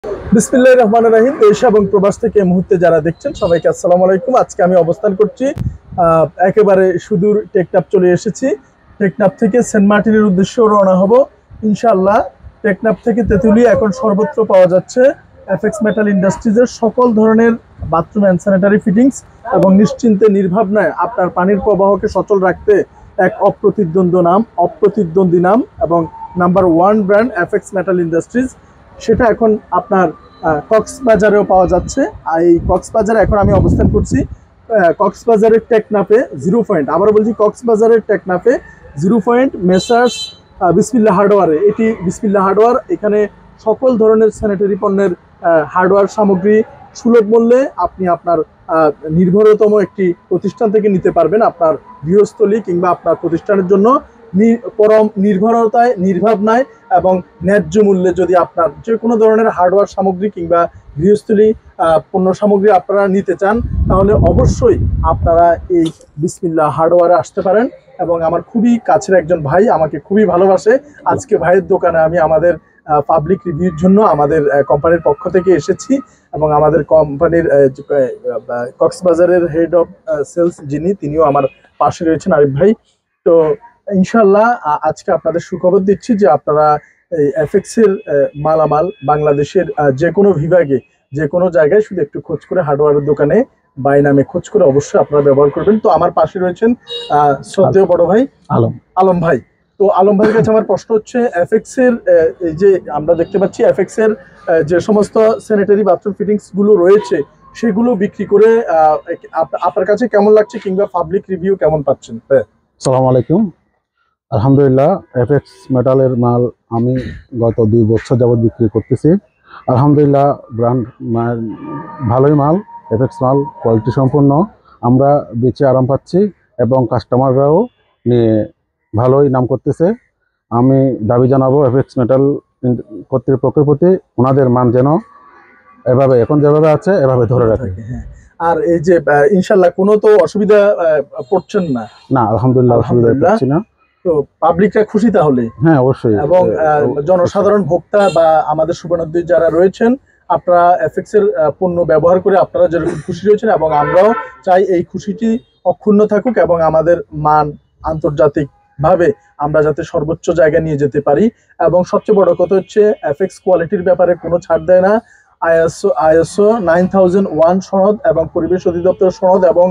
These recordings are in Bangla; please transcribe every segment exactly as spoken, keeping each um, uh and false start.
বিসমিল্লাহির রহমানির রহিম। দেশ এবং প্রবাস থেকে এই মুহূর্তে যারা দেখছেন সবাইকে আসসালামু আলাইকুম। আজকে আমি অবস্থান করছি একেবারে সুদূর টেকনাফ চলে এসেছি। টেকনাফ থেকে সেন্ট মার্টিনের উদ্দেশ্যে রওনা হব ইনশাআল্লাহ। টেকনাফ থেকে তেঁতুলিয়া এখন সর্বত্র পাওয়া যাচ্ছে এফএক্স মেটাল ইন্ডাস্ট্রিজের সকল ধরনের বাথরুম অ্যান্ড স্যানিটারি ফিটিংস এবং নিশ্চিন্তে নির্ভাবনায় আপনার পানির প্রবাহকে সচল রাখতে এক অপ্রতিদ্বন্দ্ব নাম অপ্রতিদ্বন্দ্বী নাম এবং number one brand FX metal industries. সেটা এখন আপনার কক্সবাজারেও পাওয়া যাচ্ছে। আর এই কক্সবাজারে এখন আমি অবস্থান করছি কক্সবাজারের টেকনাফে জিরো পয়েন্ট, আবারও বলছি কক্সবাজারের টেকনাফে জিরো পয়েন্ট মেসার্স বিসমিল্লাহ হার্ডওয়ারে। এটি বিসমিল্লাহ হার্ডওয়ার। এখানে সকল ধরনের স্যানিটারি পণ্যের হার্ডওয়ার সামগ্রী সুলভ মূল্যে আপনি আপনার নির্ভরতম একটি প্রতিষ্ঠান থেকে নিতে পারবেন। আপনার গৃহস্থলী কিংবা আপনার প্রতিষ্ঠানের জন্য পরম নির্ভরতায় নির্ভাবনায় এবং ন্যায্য মূল্যে যদি আপনার যে কোনো ধরনের হার্ডওয়্যার সামগ্রী কিংবা গৃহস্থলী পণ্য সামগ্রী আপনারা নিতে চান, তাহলে অবশ্যই আপনারা এই বিসমিল্লাহ হার্ডওয়্যারে আসতে পারেন। এবং আমার খুবই কাছের একজন ভাই আমাকে খুবই ভালোবাসে। আজকে ভাইয়ের দোকানে আমি আমাদের পাবলিক রিভিউর জন্য আমাদের কোম্পানির পক্ষ থেকে এসেছি এবং আমাদের কোম্পানির কক্সবাজারের হেড অফ সেলস যিনি, তিনিও আমার পাশে রয়েছেন, আরিফ ভাই। তো ইনশাল্লাহ আজকে আপনাদের সুখবর দিচ্ছি যে আপনারা এই এফএক্স এর মালামাল বাংলাদেশের যে কোনো বিভাগে যে কোনো জায়গায় শুধু একটু খোঁজ করে হার্ডওয়্যারের দোকানে বাই নামে খোঁজ করে অবশ্যই আপনারা ব্যবহার করবেন। তো আমার পাশে রয়েছেন আহ শ্রদ্ধেয় বড় ভাই আলম আলম ভাই। তো আলম ভাইয়ের কাছে আমার প্রশ্ন হচ্ছে, এফএক্স এর এই যে আমরা দেখতে পাচ্ছি এফএক্স এর যে সমস্ত স্যানিটারি বাথরুম ফিটিংস গুলো রয়েছে সেগুলো বিক্রি করে আপনার কাছে কেমন লাগছে কিংবা পাবলিক রিভিউ কেমন পাচ্ছেন? আসসালামু আলাইকুম। আলহামদুলিল্লাহ, এফএক্স মেটালের মাল আমি গত দুই বছর যাবৎ বিক্রি করতেছি। আলহামদুলিল্লাহ, ব্র্যান্ড ভালোই মাল, এফএক্স মাল কোয়ালিটি সম্পন্ন। আমরা বেচে আরাম পাচ্ছি এবং কাস্টমাররাও নিয়ে ভালোই নাম করতেছে। আমি দাবি জানাবো এফএক্স মেটাল কর্তৃপক্ষের প্রতি, ওনাদের মান যেন এভাবে এখন যেভাবে আছে এভাবে ধরে রাখে। আর এই যে ইনশাল্লাহ কোনো তো অসুবিধা পড়ছেন না? না, আলহামদুলিল্লাহ অসুবিধা পড়ছি না। তো পাবলিকরা খুশি তাহলে? হ্যাঁ, অবশ্যই। এবং জনসাধারণ ভোক্তা বা আমাদের শুভানুদ্দি যারা রয়েছেন, আপনারা এফএক্স এর পণ্য ব্যবহার করে আপনারা যেরকম খুশি রয়েছেন এবং আমরাও চাই এই খুশিটি অক্ষুণ্ণ থাকুক এবং আমাদের মান আন্তর্জাতিক ভাবে আমরা যাতে সর্বোচ্চ জায়গায় নিয়ে যেতে পারি। এবং সবচেয়ে বড় কথা হচ্ছে এফএক্স কোয়ালিটির ব্যাপারে কোনো ছাড় দেয় না। ISO ISO nine thousand one সনদ এবং পরিবেশ অধিদপ্তর সনদ এবং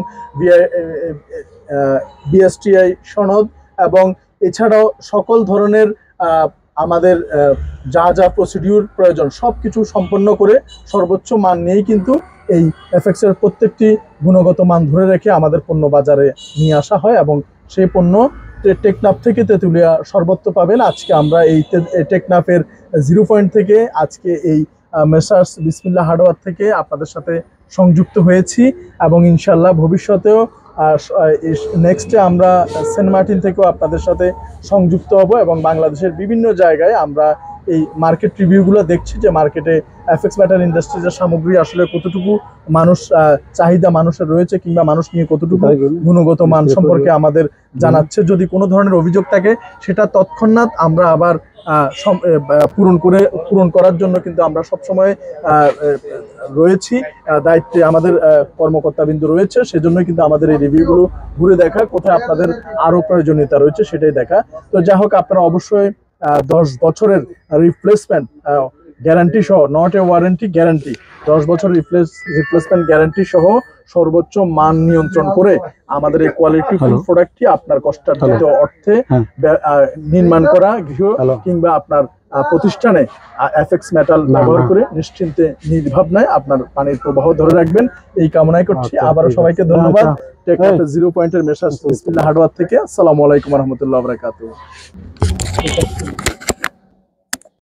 বিএসটিআই সনদ এবং এছাড়াও সকল ধরনের আমাদের যা যা প্রসিডিউর প্রয়োজন সব কিছু সম্পন্ন করে সর্বোচ্চ মান নিয়েই কিন্তু এই এফএক্স এর প্রত্যেকটি গুণগত মান ধরে রেখে আমাদের পণ্য বাজারে নিয়ে আসা হয় এবং সেই পণ্য টেকনাফ থেকে তেঁতুলিয়া সর্বত্র পাবেন। আজকে আমরা এই টেকনাফের জিরো পয়েন্ট থেকে আজকে এই মেসার্স বিসমিল্লাহ হার্ডওয়্যার থেকে আপনাদের সাথে সংযুক্ত হয়েছি এবং ইনশাল্লাহ ভবিষ্যতেও নেক্সটে আমরা সেন্ট মার্টিন থেকেও আপনাদের সাথে সংযুক্ত হব এবং বাংলাদেশের বিভিন্ন জায়গায় আমরা এই মার্কেট রিভিউগুলো দেখছি যে মার্কেটে এফএক্স মেটাল ইন্ডাস্ট্রিজের সামগ্রী আসলে কতটুকু মানুষ চাহিদা মানুষের রয়েছে কিংবা মানুষ নিয়ে কতটুকু গুণগত মান সম্পর্কে আমাদের জানাচ্ছে। যদি কোনো ধরনের অভিযোগ থাকে সেটা তৎক্ষণাৎ আমরা আবার পূরণ করে পূরণ করার জন্য কিন্তু আমরা সবসময় রয়েছি দায়িত্বে, আমাদের কর্মকর্তাবৃন্দ রয়েছে। সেজন্যই কিন্তু আমাদের এই রিভিউগুলো ঘুরে দেখা, কোথায় আপনাদের আরও প্রয়োজনীয়তা রয়েছে সেটাই দেখা। তো যাই হোক, আপনারা অবশ্যই দশ বছরের রিপ্লেসমেন্ট গ্যারান্টি সহ, নট এ ওয়ারেন্টি গ্যারান্টি, দশ বছর রিপ্লেস রিপ্লেসমেন্ট গ্যারান্টি সহ সর্বোচ্চ মান নিয়ন্ত্রণ করে আমাদের এই কোয়ালিটি প্রোডাক্টটি আপনার কষ্টার্জিত অর্থে নির্মাণ করা গৃহ কিংবা আপনার প্রতিষ্ঠানে এফএক্স মেটাল ব্যবহার করে নিশ্চিন্তে নির্ভাবনায় আপনার পানির প্রবাহ ধরে রাখবেন এই কামনাই করছি। আবারও সবাইকে ধন্যবাদ। টেকনাফের জিরো পয়েন্টের মেসার্স বিসমিল্লাহ হার্ডওয়্যার থেকে আসসালামু আলাইকুম ওয়া রাহমাতুল্লাহি ওয়া বারাকাতুহু।